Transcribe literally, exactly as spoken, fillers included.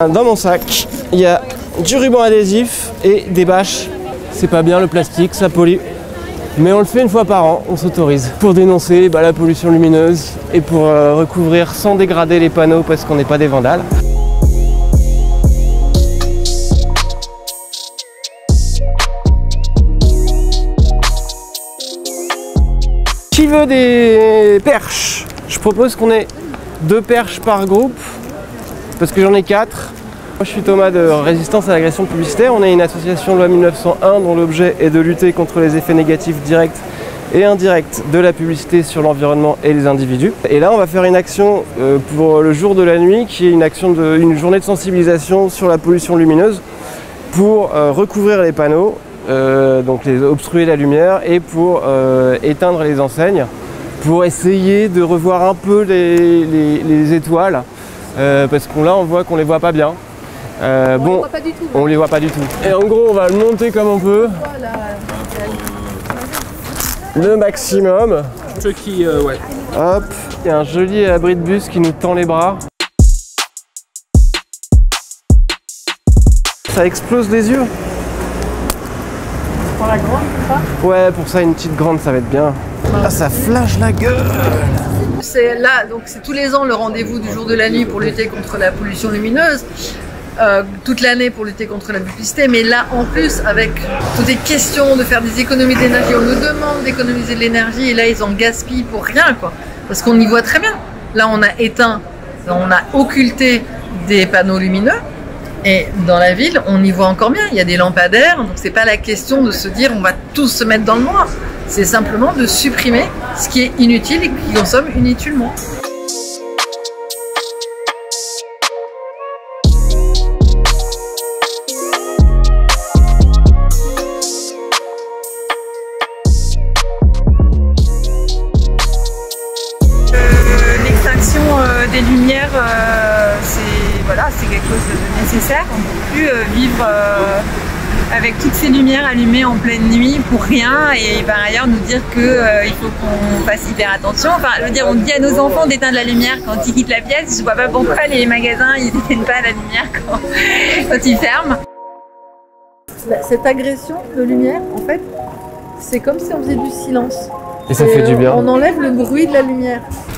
Dans mon sac, il y a du ruban adhésif et des bâches. C'est pas bien le plastique, ça pollue. Mais on le fait une fois par an, on s'autorise. Pour dénoncer bah, la pollution lumineuse et pour euh, recouvrir sans dégrader les panneaux parce qu'on n'est pas des vandales. Qui veut des perches? Je propose qu'on ait deux perches par groupe parce que j'en ai quatre. Moi, je suis Thomas de Résistance à l'agression publicitaire. On est une association loi mille neuf cent un dont l'objet est de lutter contre les effets négatifs directs et indirects de la publicité sur l'environnement et les individus. Et là, on va faire une action pour le jour de la nuit qui est une action de, une journée de sensibilisation sur la pollution lumineuse pour recouvrir les panneaux, euh, donc les obstruer la lumière et pour euh, éteindre les enseignes, pour essayer de revoir un peu les, les, les étoiles euh, parce qu'on là, on voit qu'on les voit pas bien. Euh, on bon, les voit pas du tout. On les voit pas du tout. Et en gros, on va le monter comme on peut. Le maximum. Ce qui, euh, ouais. Hop, il y a un joli abri de bus qui nous tend les bras. Ça explose les yeux. Pour la grande, c'est ça? Ouais, pour ça, une petite grande, ça va être bien. Ah, ça flash la gueule. C'est là, donc c'est tous les ans le rendez-vous du jour de la nuit pour lutter contre la pollution lumineuse. Euh, toute l'année pour lutter contre la publicité, mais là en plus avec toutes les questions de faire des économies d'énergie, on nous demande d'économiser de l'énergie et là ils en gaspillent pour rien quoi, parce qu'on y voit très bien. Là on a éteint, on a occulté des panneaux lumineux et dans la ville on y voit encore bien, il y a des lampadaires, donc c'est pas la question de se dire on va tous se mettre dans le noir, c'est simplement de supprimer ce qui est inutile et qui consomme inutilement. Des lumières, euh, c'est voilà, c'est quelque chose de nécessaire. On ne peut plus euh, vivre euh, avec toutes ces lumières allumées en pleine nuit pour rien et par ailleurs nous dire qu'il euh, faut qu'on fasse hyper attention. Enfin, je veux dire, on dit à nos enfants d'éteindre la lumière quand ils quittent la pièce. Je vois pas pourquoi les magasins ils n'éteignent pas la lumière quand, quand ils ferment. Cette agression de lumière, en fait, c'est comme si on faisait du silence. Et ça fait du bien. On enlève le bruit de la lumière.